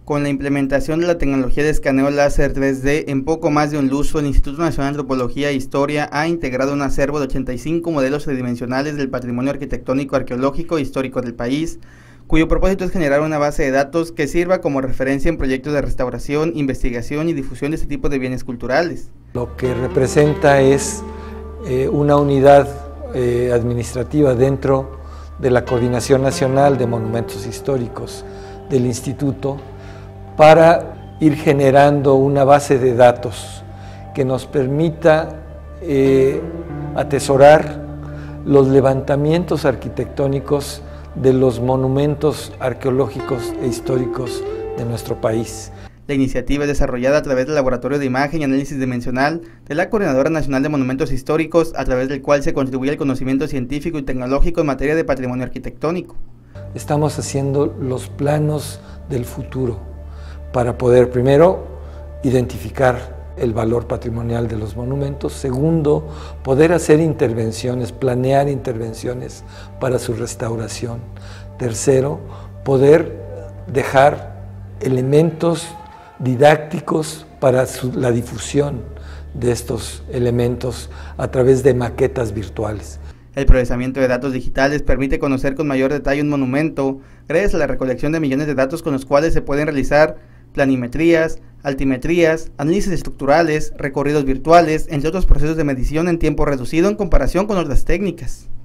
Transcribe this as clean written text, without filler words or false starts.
Con la implementación de la tecnología de escaneo láser 3D en poco más de un lustro, el Instituto Nacional de Antropología e Historia ha integrado un acervo de 85 modelos tridimensionales del patrimonio arquitectónico, arqueológico e histórico del país, cuyo propósito es generar una base de datos que sirva como referencia en proyectos de restauración, investigación y difusión de este tipo de bienes culturales. Lo que representa es una unidad administrativa dentro de la Coordinación Nacional de Monumentos Históricos del Instituto, para ir generando una base de datos que nos permita atesorar los levantamientos arquitectónicos de los monumentos arqueológicos e históricos de nuestro país. La iniciativa es desarrollada a través del Laboratorio de Imagen y Análisis Dimensional de la Coordinadora Nacional de Monumentos Históricos, a través del cual se contribuye al conocimiento científico y tecnológico en materia de patrimonio arquitectónico. Estamos haciendo los planos del futuro para poder, primero, identificar el valor patrimonial de los monumentos; segundo, poder hacer intervenciones, planear intervenciones para su restauración; tercero, poder dejar elementos didácticos para la difusión de estos elementos a través de maquetas virtuales. El procesamiento de datos digitales permite conocer con mayor detalle un monumento gracias a la recolección de millones de datos con los cuales se pueden realizar planimetrías, altimetrías, análisis estructurales, recorridos virtuales, entre otros procesos de medición en tiempo reducido en comparación con otras técnicas.